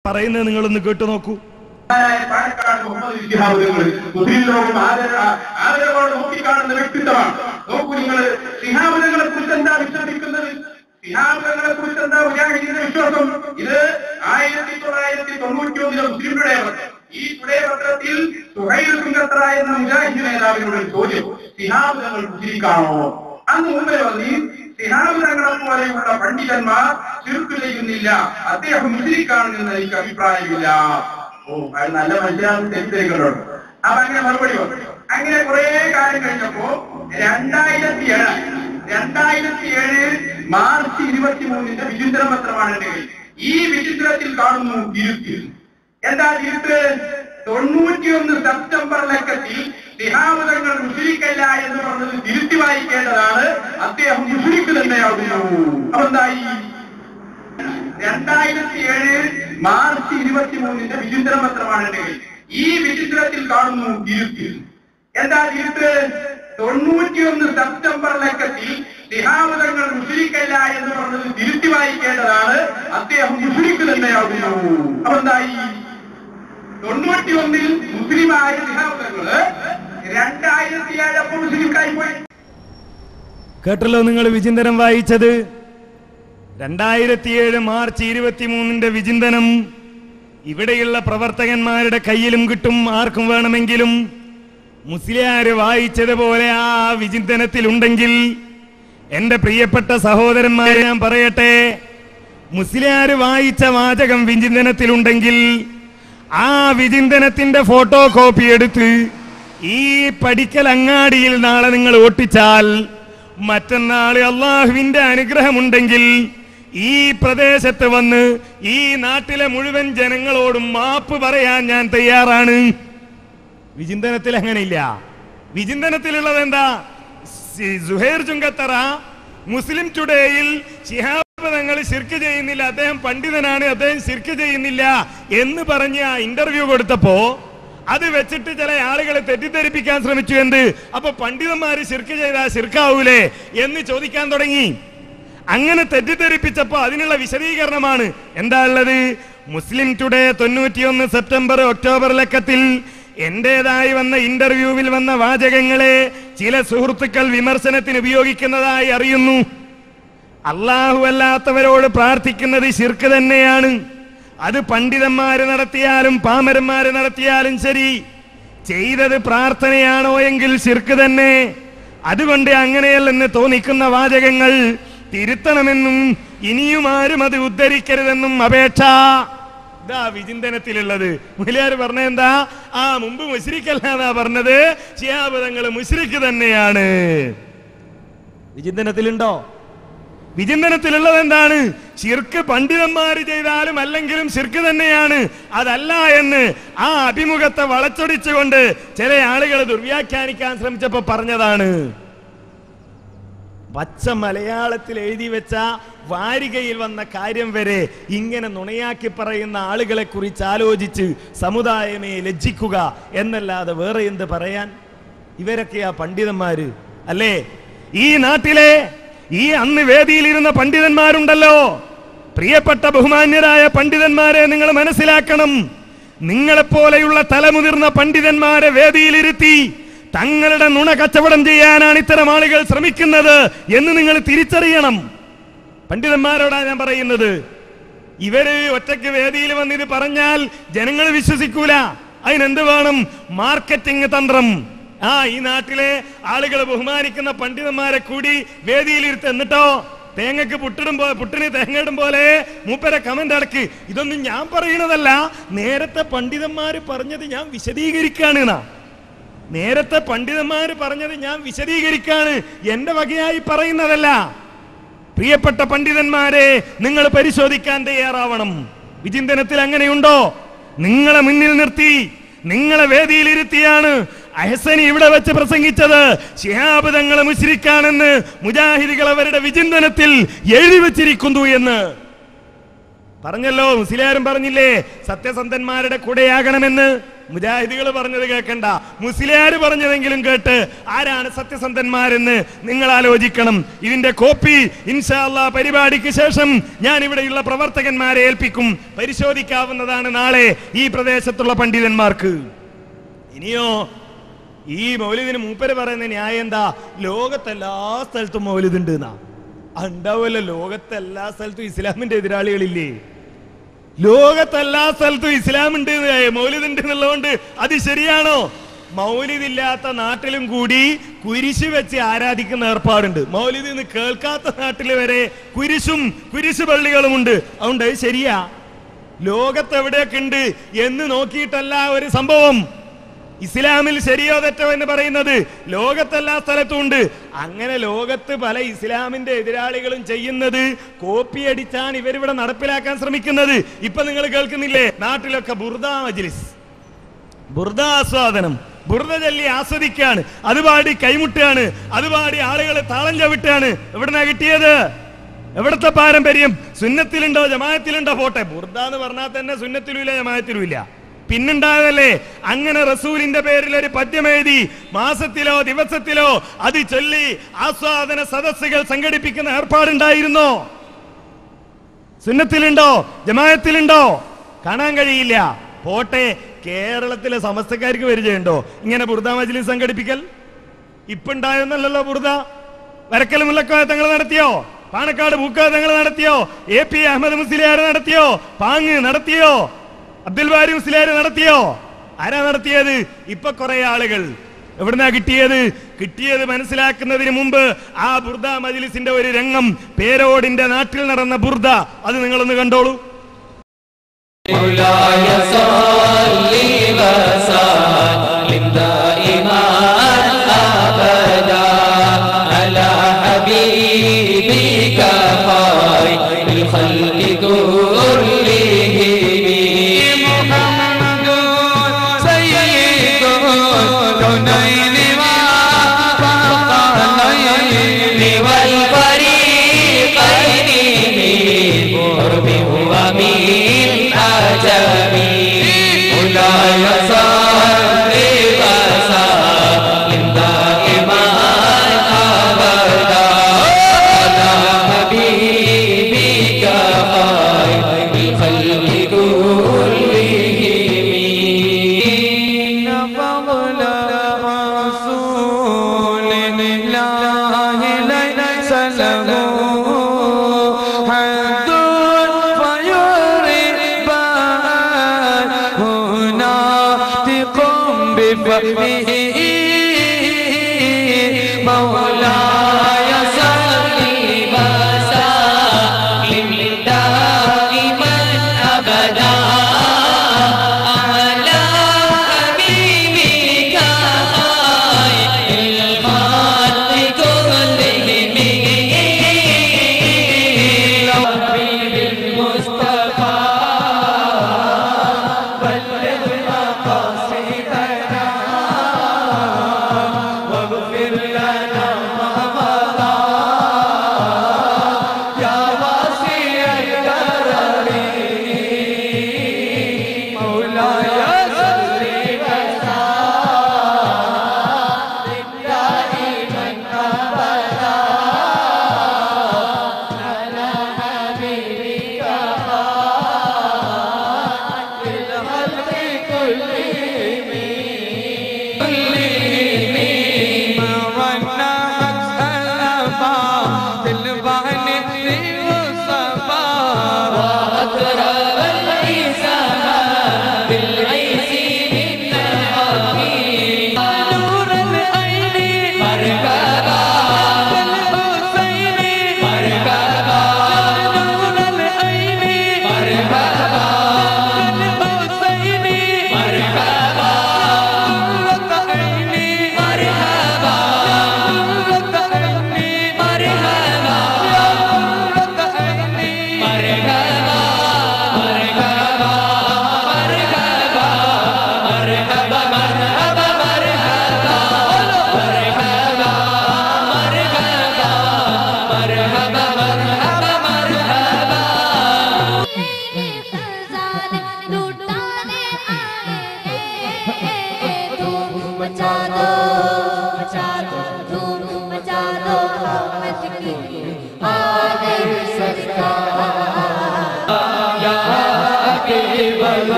പറയുന്നത് നിങ്ങളൊന്ന് കേട്ടു നോക്കൂ. നോക്കിക്കാണുന്ന വ്യക്തിത്വമാണ്. നോക്കൂ, നിങ്ങൾ ശിഹാബുദങ്ങളെ കുറിച്ച് എന്താ വിശ്വസിക്കുന്നത്? ശിഹാബുദങ്ങളെ കുറിച്ച് എന്താ മുജാഹിദിന്റെ വിശ്വാസം? ഇത് 1991 മുസ്ലിം ടുഡേ പത്രം. ഈ ടുഡേ പത്രത്തിൽ സുഹൈൽ സുംഗത്ര എന്ന മുജാഹിദ് നേതാവിനോട് ചോദ്യം, ശിഹാബുദങ്ങൾ മുസ്ലിക്കാണോ? അന്ന് മുമ്പേ വന്നി ശിഹാബുദങ്ങളെ പോലെയുള്ള പണ്ഡിതന്മാർ ശിർക്ക് ചെയ്യുന്നില്ല, അദ്ദേഹം മുസ്ലിക്കാണെന്ന് എനിക്ക് അഭിപ്രായമില്ല. ഓ, അത് നല്ല മനസ്സിലാകുന്ന തെറ്റിദ്ധരിക്കലുണ്ട്. അപ്പൊ അങ്ങനെ മറുപടി വന്നു. അങ്ങനെ കുറെ കാലം കഴിഞ്ഞപ്പോ 2007 മാർച്ച് 23 വിചിത്ര പത്രമാണ് എന്റെ കയ്യിൽ. ഈ വിചിത്രത്തിൽ കാണുന്നു തിരുത്ത്. എന്താ തിരുത്ത്? 91 സെപ്റ്റംബർ ലക്കത്തിൽ ശിഹാബുദങ്ങൾ മുസ്ലിക്കല്ല എന്ന് പറഞ്ഞത് തിരുത്തി വായിക്കേണ്ടതാണ്. അദ്ദേഹം മുസ്ലിക്ക് തന്നെയാകുന്നു. അപ്പൊ എന്തായി? 2007 മാർച്ച് 23 വിചിത്ര പത്രമാണ് എന്റെ കയ്യിൽ. ഈ വിചിത്രത്തിൽ കാണുന്നു തിരുത്ത്. എന്താ തിരുത്ത്? 91 സെപ്റ്റംബർ ലക്കത്തിൽ ശിഹാബുദങ്ങൾ മുസ്ലിക്കല്ല എന്ന് പറഞ്ഞത് തിരുത്തി വായിക്കേണ്ടതാണ്. അദ്ദേഹം മുസ്ലിക്ക് തന്നെയാകുന്നു. അപ്പൊ എന്തായി? 91 മുസ്ലിമായ ശിഹാബുദങ്ങള് 2007 അപ്പോൾ മുസ്ലിക്കായി പോയി. കേട്ടല്ലോ നിങ്ങൾ വിചിന്തനം വായിച്ചത്. 2007 മാർച്ച് 23 വിചിന്തനം ഇവിടെയുള്ള പ്രവർത്തകന്മാരുടെ കയ്യിലും കിട്ടും. ആർക്കും വേണമെങ്കിലും മുസ്ലിയാര് വായിച്ചതുപോലെ ആ വിചിന്തനത്തിലുണ്ടെങ്കിൽ, എന്റെ പ്രിയപ്പെട്ട സഹോദരന്മാരെ ഞാൻ പറയട്ടെ, മുസ്ലിയാര് വായിച്ച വാചകം വിചിന്തനത്തിലുണ്ടെങ്കിൽ ആ വിചിന്തനത്തിന്റെ ഫോട്ടോ കോപ്പി എടുത്ത് ഈ പടിക്കൽ അങ്ങാടിയിൽ നാളെ നിങ്ങൾ ഒട്ടിച്ചാൽ മറ്റന്നാള് അള്ളാഹുവിന്റെ അനുഗ്രഹമുണ്ടെങ്കിൽ ഈ പ്രദേശത്ത് വന്ന് ഈ നാട്ടിലെ മുഴുവൻ ജനങ്ങളോടും മാപ്പ് പറയാൻ ഞാൻ തയ്യാറാണ്. വിചിന്തനത്തിൽ അങ്ങനെയില്ല. വിചിന്തനത്തിലുള്ളത് എന്താ? സുഹൈർ ചുങ്കത്തറ മുസ്ലിം ടുഡേയിൽ ശിഹാബ് തങ്ങൾ ശിർക്ക് ചെയ്യുന്നില്ല, അദ്ദേഹം പണ്ഡിതനാണ്, അദ്ദേഹം ശിർക്ക് ചെയ്യുന്നില്ല എന്ന് പറഞ്ഞ് ആ ഇന്റർവ്യൂ കൊടുത്തപ്പോ അത് വെച്ചിട്ട് ചില ആളുകളെ തെറ്റിദ്ധരിപ്പിക്കാൻ ശ്രമിച്ചു. എന്ത്? അപ്പൊ പണ്ഡിതന്മാര് ശിർക്ക് ചെയ്താൽ ശിർക്കാവൂലേ എന്ന് ചോദിക്കാൻ തുടങ്ങി. അങ്ങനെ തെറ്റിദ്ധരിപ്പിച്ചപ്പോ അതിനുള്ള വിശദീകരണമാണ് എന്താ ഉള്ളത്? മുസ്ലിം ടുഡേ 91 സെപ്റ്റംബർ ഒക്ടോബർ ലക്കത്തിൽ എന്റേതായി വന്ന ഇന്റർവ്യൂവിൽ വന്ന വാചകങ്ങളെ ചില സുഹൃത്തുക്കൾ വിമർശനത്തിന് ഉപയോഗിക്കുന്നതായി അറിയുന്നു. അല്ലാഹു അല്ലാത്തവരോട് പ്രാർത്ഥിക്കുന്നത് ശിർക്ക് തന്നെയാണ്. അത് പണ്ഡിതന്മാര് നടത്തിയാലും പാമരന്മാര് നടത്തിയാലും ശരി, ചെയ്തത് പ്രാർത്ഥനയാണോ എങ്കിൽ ശിർക്ക് തന്നെ. അതുകൊണ്ട് അങ്ങനെയല്ലെന്ന് തോന്നിക്കുന്ന വാചകങ്ങൾ തിരുത്തണമെന്നും ഇനിയും ആരും അത് ഉദ്ധരിക്കരുതെന്നും അപേക്ഷ. ഇതാ വിചിന്തനത്തിലുള്ളത്. മുസ്ലിയാർ പറഞ്ഞ എന്താ? ആ മുമ്പ് മുശ്രിക്കല്ലാന്നാ പറഞ്ഞത്, ശിഹാബ് തങ്ങൾ മുശ്രിക്ക് തന്നെയാണ്. വിചിന്തനത്തിലുണ്ടോ? വിചിന്തനത്തിലുള്ളത് എന്താണ്? ശിർക്ക് പണ്ഡിതന്മാര് ചെയ്താലും അല്ലെങ്കിലും ശിർക്ക് തന്നെയാണ്. അതല്ല എന്ന് ആ അഭിമുഖത്തെ വളച്ചൊടിച്ചുകൊണ്ട് ചില ആളുകൾ ദുർവ്യാഖ്യാനിക്കാൻ ശ്രമിച്ചപ്പോ പറഞ്ഞതാണ്. പച്ച മലയാളത്തിൽ എഴുതി വെച്ച വാരികയിൽ വന്ന കാര്യം വരെ ഇങ്ങനെ നുണയാക്കി പറയുന്ന ആളുകളെ കുറിച്ച് ആലോചിച്ച് സമുദായമേ ലജ്ജിക്കുക എന്നല്ലാതെ വേറെ എന്ത് പറയാൻ? ഇവരൊക്കെയാ പണ്ഡിതന്മാര് അല്ലേ? ഈ നാട്ടിലെ ഈ അന്ന് വേദിയിലിരുന്ന പണ്ഡിതന്മാരുണ്ടല്ലോ, പ്രിയപ്പെട്ട ബഹുമാന്യരായ പണ്ഡിതന്മാരെ നിങ്ങൾ മനസ്സിലാക്കണം. നിങ്ങളെപ്പോലെയുള്ള തലമുതിർന്ന പണ്ഡിതന്മാരെ വേദിയിലിരുത്തി തങ്ങളുടെ നുണ കച്ചവടം ചെയ്യാനാണ് ഇത്തരം ആളുകൾ ശ്രമിക്കുന്നത് എന്ന് നിങ്ങൾ തിരിച്ചറിയണം. പണ്ഡിതന്മാരോടാ ഞാൻ പറയുന്നത്. ഇവര് ഒറ്റയ്ക്ക് വേദിയിൽ വന്നിത് പറഞ്ഞാൽ ജനങ്ങൾ വിശ്വസിക്കൂല. അതിനെന്ത് വേണം? മാർക്കറ്റിംഗ് തന്ത്രം. ഈ നാട്ടിലെ ആളുകൾ ബഹുമാനിക്കുന്ന പണ്ഡിതന്മാരെ കൂടി വേദിയിലിരുത്ത്. എന്നിട്ടോ തേങ്ങക്ക് പുട്ടിന് തേങ്ങയിടും പോലെ മൂപ്പരെ കമന്റ് അടക്ക്. ഇതൊന്നും ഞാൻ പറയുന്നതല്ല, നേരത്തെ പണ്ഡിതന്മാര് പറഞ്ഞത് ഞാൻ വിശദീകരിക്കാണ്. നേരത്തെ പണ്ഡിതന്മാര് പറഞ്ഞത് ഞാൻ വിശദീകരിക്കാണ്, എന്റെ വകയായി പറയുന്നതല്ല. പ്രിയപ്പെട്ട പണ്ഡിതന്മാരെ, നിങ്ങൾ പരിശോധിക്കാൻ തയ്യാറാവണം. വിചിന്തനത്തിൽ അങ്ങനെയുണ്ടോ? നിങ്ങളെ മുന്നിൽ നിർത്തി നിങ്ങളെ വേദിയിലിരുത്തിയാണ് അഹ്സനി ഇവിടെ വെച്ച് പ്രസംഗിച്ചത്. ശിഹാബ് തങ്ങളെ മുശ്രിക്കാണെന്ന് മുജാഹിദികൾ അവരുടെ വിചിന്തനത്തിൽ എഴുതി വെച്ചിരിക്കുന്നു എന്ന് പറഞ്ഞല്ലോ. മുസ്ലിയാരും പറഞ്ഞില്ലേ സത്യസന്ധന്മാരുടെ കൂടെയാകണമെന്ന്? മുജാഹിദികൾ പറഞ്ഞത് കേൾക്കണ്ട, മുസ്ലിയാർ പറഞ്ഞതെങ്കിലും കേട്ട് ആരാണ് സത്യസന്ധന്മാരെന്ന് നിങ്ങൾ ആലോചിക്കണം. ഇതിന്റെ കോപ്പി ഇൻഷാ അല്ലാഹ് പരിപാടിക്ക് ശേഷം ഞാൻ ഇവിടെയുള്ള പ്രവർത്തകന്മാരെ ഏൽപ്പിക്കും. പരിശോധിക്കാവുന്നതാണ് നാളെ ഈ പ്രദേശത്തുള്ള പണ്ഡിതന്മാർക്ക്. ഇനിയോ ഈ മൗലിദിന് മൂപ്പര് പറയുന്ന ന്യായം എന്താ? ലോകത്തെല്ലാ സ്ഥലത്തും മൗലിദ് ഉണ്ട് എന്നാ. ഉണ്ടാവുമല്ലോ, ലോകത്തെല്ലാ സ്ഥലത്തും ഇസ്ലാമിന്റെ എതിരാളികളില്ലേ? ലോകത്തെല്ലാ സ്ഥലത്തും ഇസ്ലാം ഉണ്ട്, മൗലിദ് ഉണ്ട് എന്നുള്ളതുകൊണ്ട് അത് ശരിയാണോ? മൗലിദില്ലാത്ത നാട്ടിലും കൂടി കുരിശ് വെച്ച് ആരാധിക്കുന്ന ഏർപ്പാടുണ്ട്. മൗലിദ് എന്ന് കേൾക്കാത്ത നാട്ടിൽ വരെ കുരിശു പള്ളികളും ഉണ്ട്. അതുകൊണ്ട് അത് ശരിയാ? ലോകത്ത് എവിടെയൊക്കെ ഉണ്ട് എന്ന് നോക്കിയിട്ടല്ല ഒരു സംഭവം. ഇസ്ലാമിൽ ശരിയോ തെറ്റോ എന്ന് പറയുന്നത് ലോകത്തെല്ലാ സ്ഥലത്തും ഉണ്ട്. അങ്ങനെ ലോകത്ത് പല ഇസ്ലാമിന്റെ എതിരാളികളും ചെയ്യുന്നത് കോപ്പി അടിച്ചാണ് ഇവരിവിടെ നടപ്പിലാക്കാൻ ശ്രമിക്കുന്നത്. ഇപ്പൊ നിങ്ങൾ കേൾക്കുന്നില്ലേ, നാട്ടിലൊക്കെ ബുർദ മജ്ലിസ്, ബുർദ ആസ്വാദനം, ബുർദ ചൊല്ലി ആസ്വദിക്കാണ്, അത് പാടി കൈമുട്ടാണ്, അത് പാടി ആളുകളെ താളം ചവിട്ടാണ്. എവിടുന്നാ കിട്ടിയത്? എവിടത്തെ പാരമ്പര്യം? സുന്നത്തിലുണ്ടോ ജമാഅത്തിലുണ്ടോ? പോട്ടെ, ബുർദ എന്ന് പറഞ്ഞാൽ തന്നെ സുന്നത്തിലും ഇല്ല ജമാഅത്തിലും ഇല്ല. പിന്നുണ്ടായതല്ലേ? അങ്ങനെ റസൂലിന്റെ പേരിൽ ഒരു പദ്യം എഴുതി മാസത്തിലോ ദിവസത്തിലോ അത് ചൊല്ലി ആസ്വാദന സദസ്സുകൾ സംഘടിപ്പിക്കുന്ന ഏർപ്പാടുണ്ടായിരുന്നോ? സുന്നത്തിലുണ്ടോ ജമാഅത്തിലുണ്ടോ? കാണാൻ കഴിയില്ല. പോട്ടെ, കേരളത്തിലെ സമസ്തക്കാർക്ക് പരിചയമുണ്ടോ ഇങ്ങനെ ബുർദ മജ്ലിസ് സംഘടിപ്പിക്കൽ? ഇപ്പുണ്ടായെന്നല്ലോ ബുർദ. വരക്കൽ മുല്ലക്കോയ തങ്ങൾ നടത്തിയോ? പാണക്കാട് പൂക്കോയ തങ്ങൾ നടത്തിയോ? AP അഹമ്മദ് മുസ്ലിയാർ നടത്തിയോ? പാങ് നടത്തിയോ? അബ്ദുൽ ബാരി മുസ്ലിയാർ നടത്തിയോ? ആരാ നടത്തിയത്? ഇപ്പൊ കുറെ ആളുകൾ. എവിടുന്നാ കിട്ടിയത് മനസ്സിലാക്കുന്നതിന് മുമ്പ് ആ ബുർദ മജ്ലിസിന്റെ ഒരു രംഗം, പേരോടിന്റെ നാട്ടിൽ നടന്ന ബുർദ, അത് നിങ്ങളൊന്ന് കണ്ടോളൂ. واغفر لنا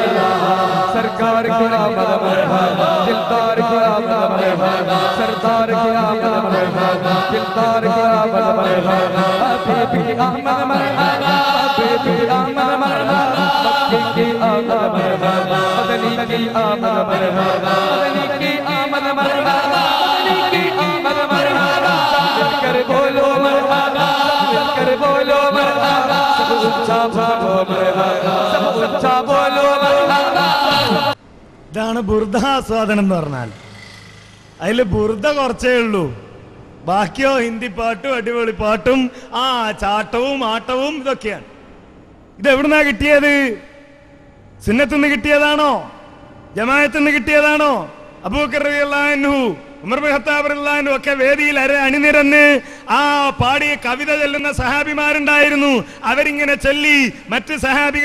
सरकार की आमद मरहबा दिलदार की आमद मरहबा सरदार की आमद मरहबा दिलदार की आमद मरहबा हबीब की आमद मरहबा हबीब की आमद मरहबा मक्की की आमद मरहबा मदनी की आमद मरहबा मदनी की आमद मरहबा मदनी की आमद मरहबा मिलकर बोलो मरहबा मिलकर बोलो मरहबा सब ऊंचा बोलो मरहबा सब ऊंचा बोलो मरहबा ഇതാണ് ബുർദാസ്വാദനം എന്ന് പറഞ്ഞാൽ. അതിൽ ബുർദ കുറച്ചേ ഉള്ളൂ, ബാക്കിയോ ഹിന്ദി പാട്ടും അടിപൊളി പാട്ടും ആ ചാട്ടവും ആട്ടവും ഇതൊക്കെയാണ്. ഇത് എവിടുന്നാ കിട്ടിയത്? സുന്നത്തുനിന്ന് കിട്ടിയതാണോ? ജമാഅത്തുനിന്ന് കിട്ടിയതാണോ? അബൂബക്കർ റളിയല്ലാഹു അൻഹു, ഉമർ ഇബ്നു ഖത്താബ് റളിയല്ലാഹു അൻഹു ഒക്കെ വേദിയിൽ അണിനിരന്ന് ആ പാടിയ കവിത ചൊല്ലുന്ന സഹാബിമാരുണ്ടായിരുന്നു. അവരിങ്ങനെ ചൊല്ലി മറ്റ് സഹാബി